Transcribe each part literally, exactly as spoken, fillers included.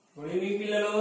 Good evening పిల్లలు.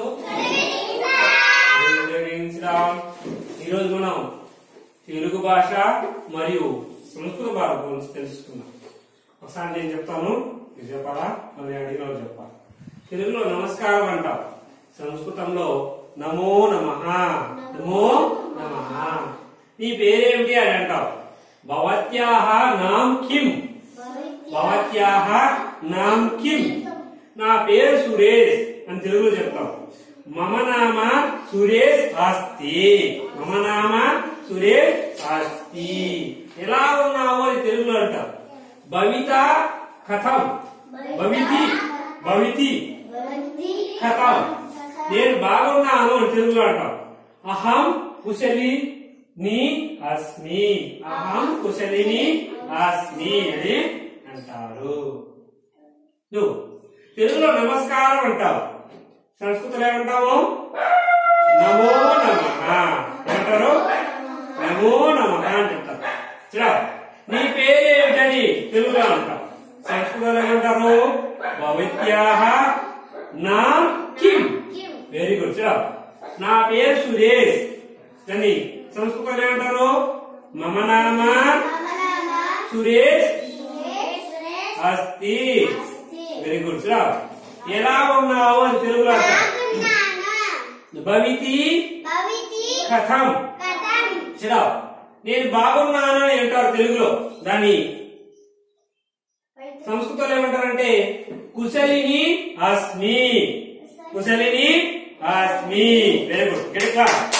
ఈరోజు మనం తెలుగు భాష మరియు సంస్కృత భాష గురించి తెలుసుకున్నాం. ఒకసారి నేను చెప్తాను, ఇది చెప్పాలా మళ్ళీ అడిగిన వాళ్ళు చెప్పాలి. తెలుగులో నమస్కారం అంటాం, సంస్కృతంలో నమో నమః నమో నమః. నీ పేరేమిటి అని అంటావు. భవత్యాః నామ్ కిం, భవత్యాః నామ్ కిం. నా పేరు సురేష్ అని తెలుగులో చెప్తాం. మమ నామ సురేష్ అస్తి, మమ నామ సురేష్ అస్తి. ఎలా ఉన్నావు అని తెలుగులో అంటాం. భవిత కథం, భవితి భవితి కథం. నేను బాగున్నాను అని తెలుగులో అంటాం. అహం కుశలి నీ అస్మి, అహం కుశలిని అస్మి అని అంటారు. నువ్వు తెలుగులో నమస్కారం అంటావు, సంస్కృతంలో ఏమంటావు? నమో నమః అంటారు. నమో నమః అని చెప్తారు. చూడ, నీ పేరేమిటని తెలుగులో అంటావు, సంస్కృతంలో ఏమంటారు? భవత్యాః నామ్ కిం. Very good. చూడ, నా పేరు సురేష్ అని సంస్కృతంలో ఏమంటారు? మమ నామ సురేష్ అస్తి. Very good. చూడ, ఎలా ఉన్నావు అని తెలుగులో అంటారు. భవితి కథం. చూడ, నేను బాగున్నాను అని అంటారు తెలుగులో. దాన్ని సంస్కృతంలో ఏమంటారంటే కుశలిని అస్మి, కుశలిని అస్మి. Very good.